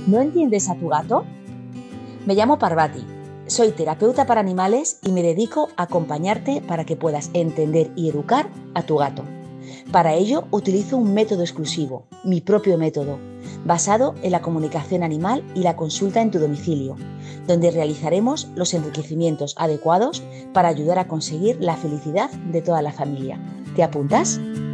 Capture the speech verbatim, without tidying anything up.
¿No entiendes a tu gato? Me llamo Parvati, soy terapeuta para animales y me dedico a acompañarte para que puedas entender y educar a tu gato. Para ello utilizo un método exclusivo, mi propio método, basado en la comunicación animal y la consulta en tu domicilio, donde realizaremos los enriquecimientos adecuados para ayudar a conseguir la felicidad de toda la familia. ¿Te apuntas?